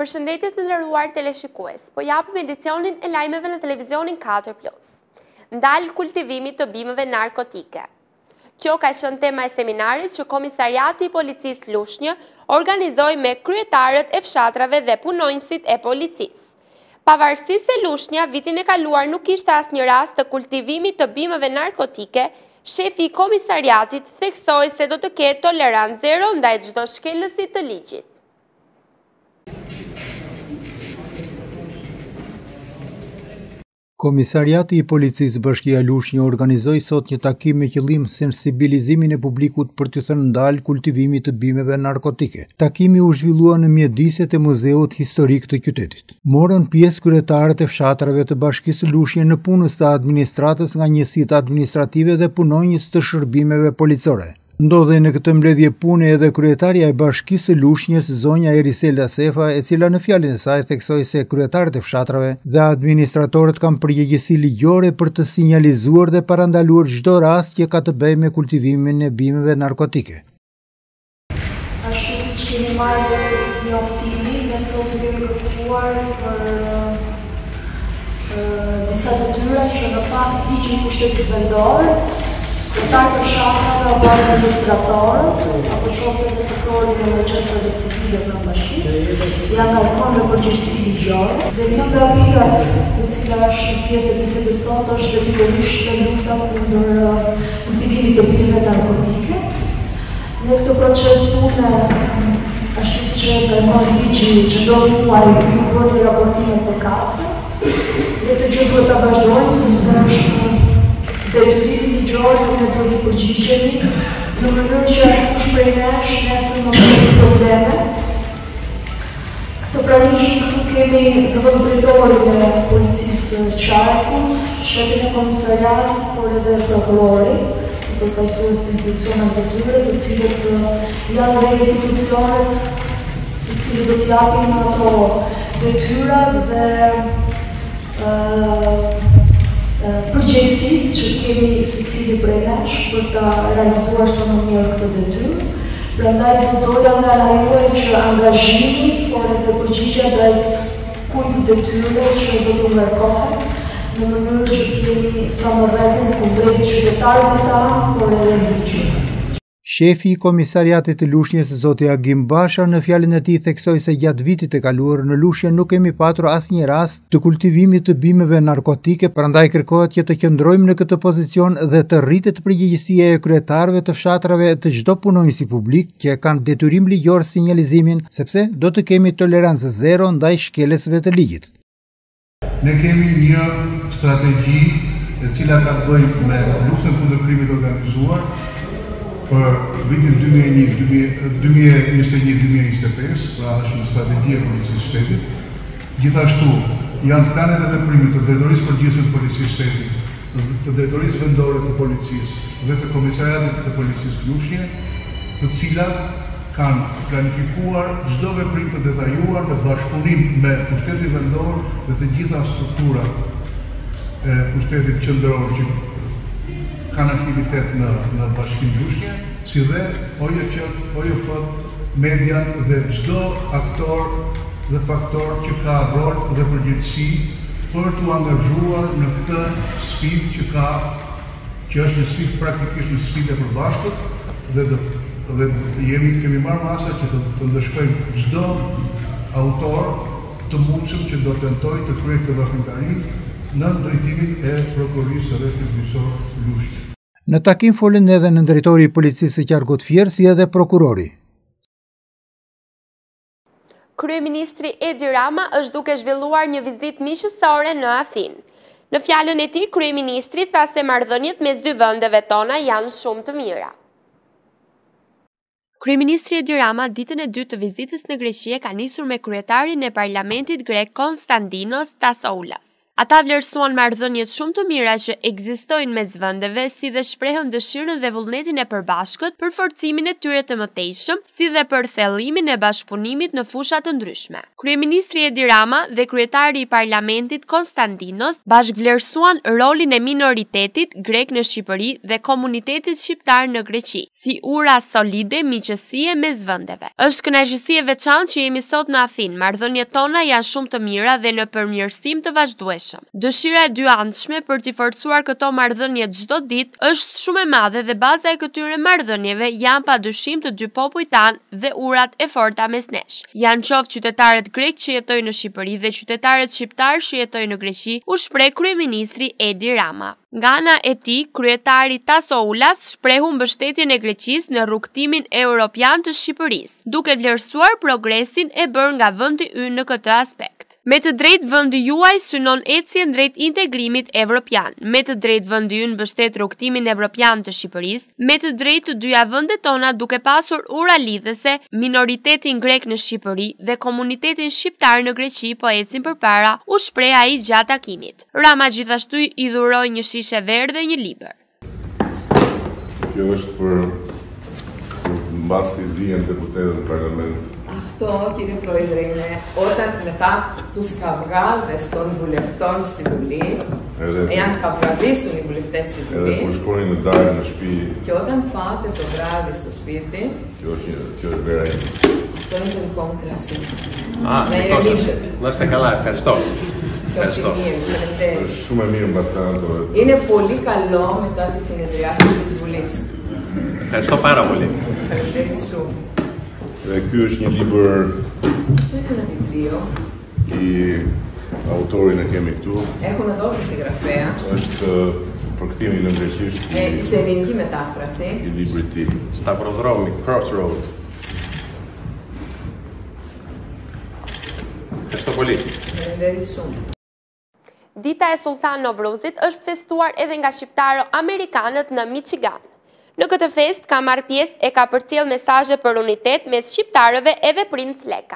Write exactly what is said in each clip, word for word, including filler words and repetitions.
Përshëndetje të nderuar teleshikues, po japim edicionin e lajmeve në televizionin katër plus. Ndal kultivimi të bimëve narkotike. Kjo ka qenë tema e seminarit që Komisariati i Policisë Lushnjë organizoi me kryetarët e fshatrave dhe punonjësit e policisë. Pavarësisht se Lushnja vitin e kaluar nuk kishte asnjë rast të kultivimit të bimëve narkotike, shefi i komisariatit theksoi se do të ketë tolerancë zero ndaj çdo shkelësi të ligjit. Komisariati i Policisë Bashkia Lushnjë organizoi sot një takim me qëllim sensibilizimin e publikut për të thënë ndalë kultivimit të bimëve narkotike. Takimi u zhvillua në mjediset e Muzeut Historik të qytetit. Morën pjesë kryetarët e fshatrave të Bashkisë Lushnjë në punës së administratës nga njësitë administrative dhe punonjës të shërbimeve policore. Ndodhe në këtë mbledhje pune edhe kryetaria e Bashkisë së Lushnjës, zonja Eriselda Sefa, e cila në fjalën e saj theksoi se kryetarët e fshatrave dhe administratorët kanë përgjegjësi ligjore për të sinjalizuar dhe parandaluar çdo rast që ka të bëjë me kultivimin e bimëve narkotike. Ashtu siç keni marrë njoftimi, ne sot kemi kërkuar për disa detyra që në fakt ligjin pushtetit vendor, kryetarët e fshatrave apo administratorët, apo qoftë në sektorin e qendrave civile të bashkisë, janë ngarkuar me përgjegjësi ligjore dhe një nga mirat e cila është pjesë e bisedës sot është pikërisht lufta kundër kultivimit të bimëve narkotike. Në këtë proces pune, ashtu siç e përmend ligji, çdo muaj ju bëni raportime përkatëse dhe të gjë duhet ta vazhdojmë sepse është detyrimi ligjor që ne duhet të përgjigjemi në mënyrë që askush prej nesh nesër mos ketë probleme. Këtë pranishëm këtu kemi zëvendës drejtorin e policisë Qarkut, shefin e komisariatit, por edhe prokurori, si përfaqësues të institucioneve të tyre, të cilët janë dhe institucionet të cilët do të japin ato detyrat dhe përgjegjësitë që kemi secili prej nesh për ta realizuar sa më mirë këtë detyrë. Prandaj doja nga ana juaj që angazhimi, por edhe përgjigjja drejt kujt detyrave që do të ngarkohen në mënyrë që të kemi sa më rregull kundrejt qytetarëve tanë, por edhe ligjit. Shefi i Komisariatit të Lushnjës, zoti Agim Basha, në fjalën e tij theksoi se gjatë vitit të kaluar në Lushnjë nuk kemi patur asnjë rast të kultivimit të bimëve narkotike, prandaj kërkohet që të qëndrojmë në këtë pozicion dhe të rritet përgjegjësia e kryetarëve të fshatrave të çdo punonjësi publik që kanë detyrim ligjor sinjalizimin, sepse do të kemi tolerancë zero ndaj shkelësve të ligjit. Ne kemi një strategji e cila ka të bëjë me luftën kundër krimit organizuar për vitin dy mijë e një dy mijë e njëzet e një dy mijë e njëzet e pesë, pra është një strategji e policisë shtetit. Gjithashtu janë planet e veprimit të drejtorisë përgjithshme të policisë shtetit, të drejtorisë vendore të policisë dhe të komisariatit të policisë Lushnjë, të cilat kanë planifikuar çdo veprim të detajuar në bashkëpunim me pushtetin vendor dhe të gjitha strukturat e pushtetit qendror që kanë aktivitet në, në bashkinë Lushnjë, si dhe O J Q, O J F, median dhe çdo aktor dhe faktor që ka rol dhe përgjegjësi për t'u angazhuar në këtë sfidë që ka, që është një sfidë praktikisht një sfidë e përbashkët dhe dhe, dhe jemi kemi marrë masa që të, të ndëshkojmë çdo autor të mundshëm që do tentojë të kryejë këtë veprimtari në drejtimin e prokurorisë së rrethit gjyqësor Lushnjë. Në takim folën edhe në drejtori i policisë së Qarkut Fier, si edhe prokurori. Kryeministri Edi Rama është duke zhvilluar një vizitë miqësore në Afin. Në fjalën e tij, kryeministri tha se marrëdhëniet mes dy vendeve tona janë shumë të mira. Kryeministri Edi Rama ditën e dytë të vizitës në Greqi ka nisur me kryetarin e parlamentit grek Konstantinos Tasoulas. Ata vlerësuan marrëdhëniet shumë të mira që ekzistojnë mes vendeve, si dhe shprehën dëshirën dhe vullnetin e përbashkët për forcimin e tyre të mëtejshëm, si dhe për thellimin e bashkëpunimit në fusha të ndryshme. Kryeministri Edi Rama dhe kryetari i Parlamentit Konstantinos bashkëvlerësuan rolin e minoritetit grek në Shqipëri dhe komunitetit shqiptar në Greqi, si ura solide miqësie mes vendeve. Është kënaqësi e veçantë që jemi sot në Athinë. Marrëdhëniet tona janë shumë të mira dhe në përmirësim të vazhdueshëm. Dëshira e dyantshme për të forcuar këto marrëdhënie çdo ditë është shumë e madhe dhe baza e këtyre marrëdhënieve janë padyshim të dy popujt tanë dhe urat e forta mes nesh. Janë qoftë qytetarët grek që jetojnë në Shqipëri dhe qytetarët shqiptar që jetojnë në Greqi, u shpreh kryeministri Edi Rama. Nga ana e tij, kryetari Tasoulas shprehu mbështetjen e Greqisë në rrugtimin europian të Shqipërisë, duke vlerësuar progresin e bërë nga vendi ynë në këtë aspekt. Me të drejtë vendi juaj synon ecjen drejt integrimit evropian. Me të drejtë vendi ynë mbështet rrugtimin evropian të Shqipërisë. Me të drejtë të dyja vendet tona, duke pasur ura lidhëse, minoritetin grek në Shqipëri dhe komunitetin shqiptar në Greqi po ecin përpara, u shpreh ai gjatë takimit. Rama gjithashtu i dhuroi një shishe verë dhe një libër. Kjo është për mbasi zihen deputetët në parlament. Αυτό, κύριε Πρόεδρε, είναι όταν μετά τους καυγάδες των βουλευτών στη Βουλή, εάν καυγαδίσουν οι βουλευτές στη Βουλή, και όταν πάτε το βράδυ στο σπίτι, αυτό είναι το δικό μου κρασί. Α, να είστε καλά, ευχαριστώ. Ευχαριστώ. Είναι πολύ καλό μετά τη συνεδριάση της Βουλής. Ευχαριστώ πάρα πολύ. Ευχαριστώ. Dhe ky është një libër Ένα βιβλίο. I autorin e kemi këtu. Έχουν εδώ τη συγγραφέα. Është përkthimi në greqisht η σε ελληνική μετάφραση. I librit të tij. Σταυροδρόμι, Crossroad. Ευχαριστώ πολύ. Dita e Sultan Novruzit është festuar edhe nga shqiptaro-amerikanët në Michigan. Në këtë fest ka marrë pjesë e ka përcjell mesazhe për unitet mes shqiptarëve edhe Princ Leka.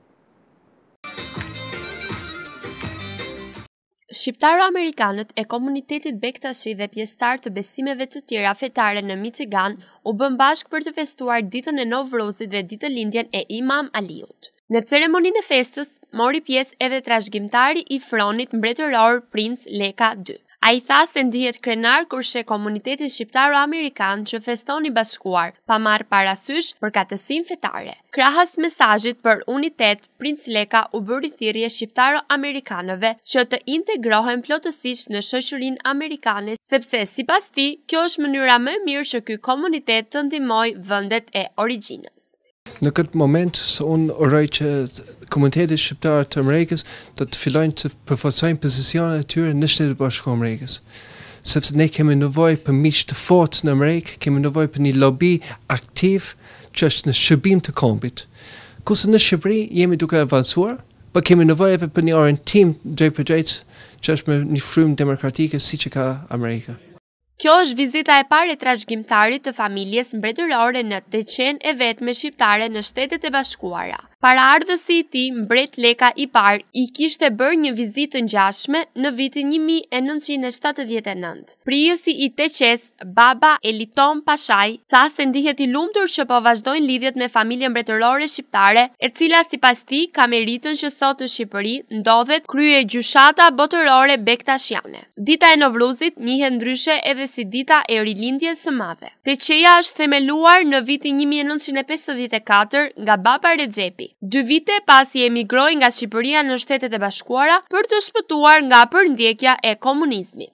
Shqiptaro-amerikanët e komunitetit Bektashi dhe pjesëtar të besimeve të tjera fetare në Michigan u bën bashkë për të festuar ditën e Novruzit dhe ditëlindjen e Imam Aliut. Në ceremoninë e festës mori pjesë edhe trashëgimtari i fronit mbretëror Princ Leka dy. A i tha se ndihet krenar kur sheh komunitetin shqiptaro-amerikan që feston i bashkuar, pa marrë parasysh përkatësinë fetare. Krahas mesazhit për unitet, Princ Leka u bëri thirrje shqiptaro-amerikanëve që të integrohen plotësisht në shoqërinë amerikane, sepse sipas tij, kjo është mënyra më e mirë që ky komunitet të ndihmojë vendet e origjinës. Në këtë moment, unë uroj që komunitetet shqiptare të Amerikës do të fillojnë të përforcojnë pozicionet e tyre në Shtetet Bashkuara të Amerikës. Sepse ne kemi nevojë për miq të fortë në Amerikë, kemi nevojë për një lobi aktiv që është në shërbim të kombit. Kurse në Shqipëri jemi duke avancuar, por kemi nevojë edhe për një orientim drejt për drejt që është me një frymë demokratike siç e ka Amerika. Kjo është vizita e parë e trashëgimtarit të familjes mbretërore në të qenë e vetme shqiptare në Shtetet e Bashkuara. Paraardhësi i tij, mbret Leka i parë, i kishte bërë një vizitë të ngjashme në vitin një mijë e nëntëqind e shtatëdhjetë e nëntë. Prijësi i Teqes, baba Eliton Pashaj, tha se ndihet i lumtur që po vazhdojnë lidhjet me familjen mbretërore shqiptare, e cila sipas tij ka meritën që sot në Shqipëri ndodhet krye gjyshata botërore bektashiane. Dita e Novruzit njihet ndryshe edhe si dita e rilindjes së madhe. Teqeja është themeluar në vitin një mijë e nëntëqind e pesëdhjetë e katër nga baba Rexhepi, dy vite pasi emigroi nga Shqipëria në Shtetet e Bashkuara për të shpëtuar nga përndjekja e komunizmit.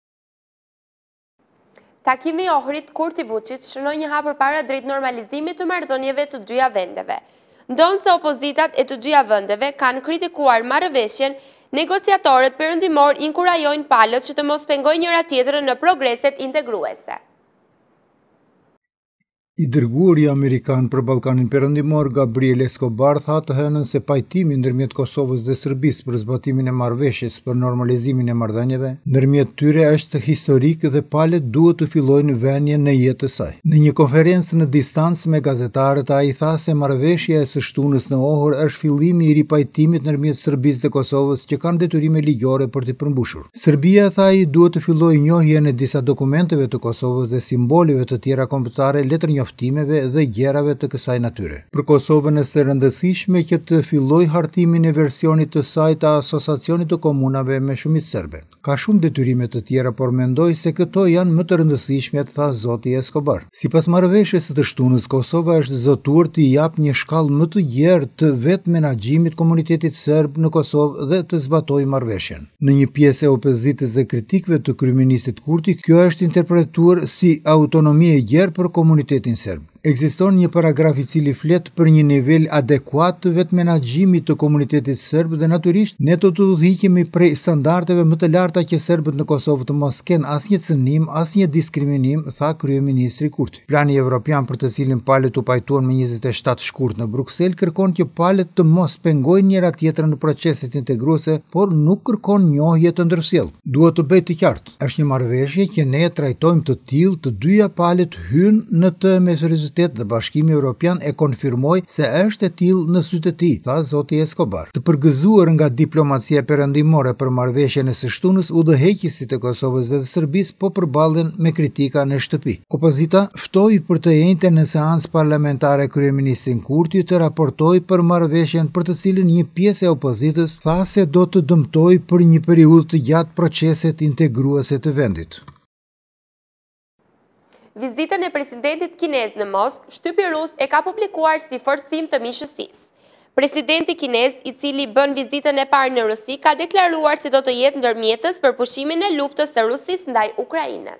Takimi i Ohrit Kurti Vučić shënoi një hap përpara drejt normalizimit të marrëdhënieve të dyja vendeve. Ndonse opozitat e të dyja vendeve kanë kritikuar marrëveshjen, negociatorët perëndimor inkurajojnë palët që të mos pengojnë njëra tjetrën në progreset integruese. I dërguari amerikan për Ballkanin Perëndimor Gabriel Escobar tha të hënën se pajtimi ndërmjet Kosovës dhe Serbisë për zbatimin e marrëveshjes për normalizimin e marrëdhënieve ndërmjet tyre është historik dhe palët duhet të fillojnë vënien në jetë të saj. Në një konferencë në distancë me gazetarët, ai tha se marrëveshja e së shtunës në Ohër është fillimi i ripajtimit ndërmjet Serbisë dhe Kosovës që kanë detyrime ligjore për të përmbushur. Serbia, tha ai, duhet të fillojë njohjen e disa dokumenteve të Kosovës dhe simboleve të tjera kombëtare, letër njoftimeve dhe gjerave të kësaj natyre. Për Kosovën është e rëndësishme që të fillojë hartimin e versionit të saj të asociacionit të komunave me shumicë serbe. Ka shumë detyrime të tjera, por mendoj se këto janë më të rëndësishme, tha zoti Escobar. Sipas marrëveshjes së të shtunës, Kosova është zotuar të jap një shkallë më të gjerë të vetë menaxhimit komunitetit serb në Kosovë dhe të zbatojë marrëveshjen. Në një pjesë e opozitës dhe kritikëve të kryeministit Kurti, kjo është interpretuar si autonomi e gjerë për komunitetin serb. Ekziston një paragraf i cili flet për një nivel adekuat të vetë menaxhimit të komunitetit serb dhe natyrisht ne do të udhëhiqemi prej standardeve më të larta që serbët në Kosovë të mos kenë asnjë cënim, asnjë diskriminim, tha kryeministri Kurti. Plani evropian për të cilin palët u pajtuan me njëzet e shtatë shkurt në Bruksel kërkon që palët të mos pengojnë njëra tjetrën në proceset integruese, por nuk kërkon njohje të ndërsjellë. Duhet të bëhet të qartë, është një marrëveshje që ne trajtojmë të tillë, të dyja palët hynë në të mesurizitet dhe Bashkimi Evropian e konfirmoi se është e tillë në sytë e tij, tha zoti Escobar. Të përgëzuar nga diplomacia perëndimore për marrëveshjen e së shtunës, udhëheqësit e Kosovës dhe të Serbisë po përballen me kritika në shtëpi. Opozita ftoi për të njëjtën në seancë parlamentare kryeministrin Kurti të raportojë për marrëveshjen, për të cilën një pjesë e opozitës tha se do të dëmtojë për një periudhë të gjatë proceset integruese të vendit. Vizitën e presidentit kinez në Moskë, shtypi rus e ka publikuar si forcim të mishësisë. Presidenti kinez, i cili bën vizitën e parë në Rusi, ka deklaruar se do të jetë ndërmjetës për pushimin e luftës së Rusisë ndaj Ukrainës.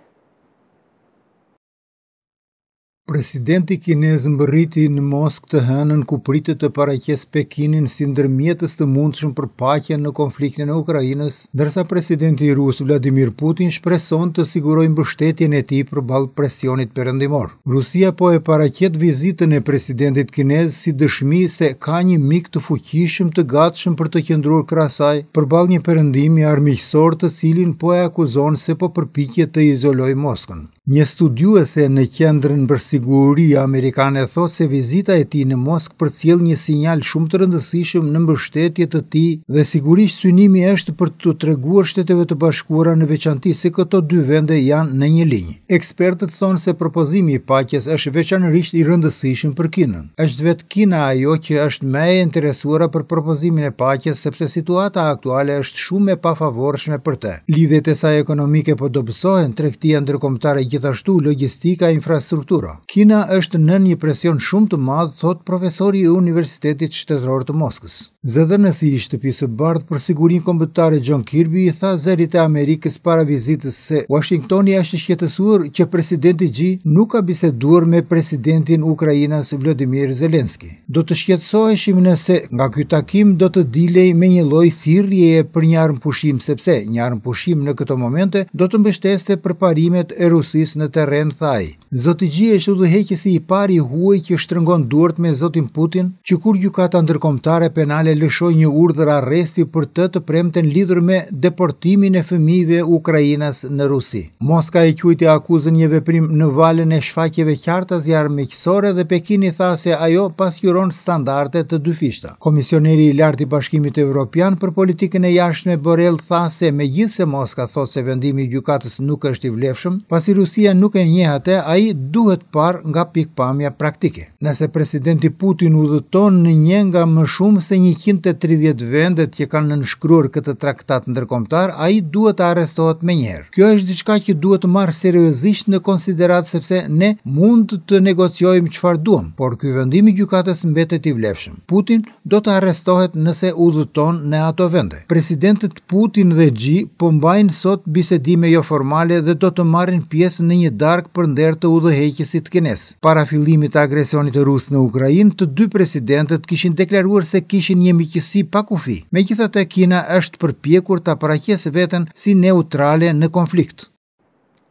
Presidenti kinez mbërriti në Moskë të hënën ku pritet të paraqes Pekinin si ndërmjetës të mundshëm për paqen në konfliktin e Ukrainës, ndërsa presidenti rus Vladimir Putin shpreson të sigurojë mbështetjen e tij përballë presionit perëndimor. Rusia po e paraqet vizitën e presidentit kinez si dëshmi se ka një mik të fuqishëm të gatshëm për të qëndruar krah saj përballë një perëndimi armiqësor të cilin po e akuzon se po përpiqet të izolojë Moskën. Një studiuese në qendrën për siguri amerikane thot se vizita e tij në Moskë përcjell një sinjal shumë të rëndësishëm në mbështetje të tij dhe sigurisht synimi është për të treguar Shteteve të Bashkuara në veçanti se këto dy vende janë në një linjë. Ekspertët thonë se propozimi i paqes është veçanërisht i rëndësishëm për Kinën. Është vetë Kina ajo që është më e interesuara për propozimin e paqes sepse situata aktuale është shumë e pafavorshme për të. Lidhjet e saj ekonomike po dobësohen, tregtia ndërkombëtare gjithashtu logjistika e infrastruktura. Kina është në një presion shumë të madh, thot profesori i Universitetit Shtetëror të Moskës. Zëdhënësi i shtëpisë së bardhë për sigurinë kombëtare John Kirby i tha zërit e Amerikës para vizitës se Washingtoni është shqetësuar që presidenti Xi nuk ka biseduar me presidentin e Ukrainës Volodymyr Zelensky. Do të shqetësoheshim nëse nga ky takim do të dilej me një lloj thirrjeje për një armëpushim, sepse një armëpushim në këto momente do të mbështeste përparimet e Rusisë në terren, thaj. Zoti Xi është udhëheqësi i parë i huaj që shtrëngon duart me zotin Putin, që kur gjykata ndërkombëtare penale lëshoi një urdhër arresti për të të premten lidhur me deportimin e fëmijëve ukrainas në Rusi. Moska e quajti akuzën një veprim në valën e shfaqjeve qarta zjarmiqësore dhe Pekini tha se ajo pasqyron standarde të dyfishta. Komisioneri i lartë i Bashkimit Evropian për politikën e jashtme Borrell tha se megjithse Moska thot se vendimi i gjykatës nuk është i vlefshëm, pasi Rusia nuk e njeh atë, ai duhet par nga pikpamja praktike. Nëse presidenti Putin udhëton në një nga më shumë se njëqind e tridhjetë vendet që kanë nënshkruar këtë traktat ndërkombëtar, ai duhet të arrestohet menjëherë. Kjo është diçka që duhet të marrë seriozisht në konsiderat sepse ne mund të negociojmë çfarë duam, por ky vendim i gjykatës mbetet i vlefshëm. Putin do të arrestohet nëse udhëton në ato vende. Presidentët Putin dhe Xi po mbajnë sot bisedime jo formale dhe do të marrin pjesë në një darkë për nder të udhëheqësit kinez. Para fillimit të agresionit rus në Ukrainë, të dy presidentët kishin deklaruar se kishin një miqësi pa kufi. Megjithatë, Kina është përpjekur ta paraqesë veten si neutrale në konflikt.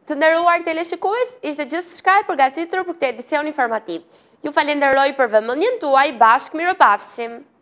Të nderuar teleshikues, ishte gjithçka e përgatitur për këtë edicion informativ. Ju falenderoj për vëmendjen tuaj, bashkë mirupafshim.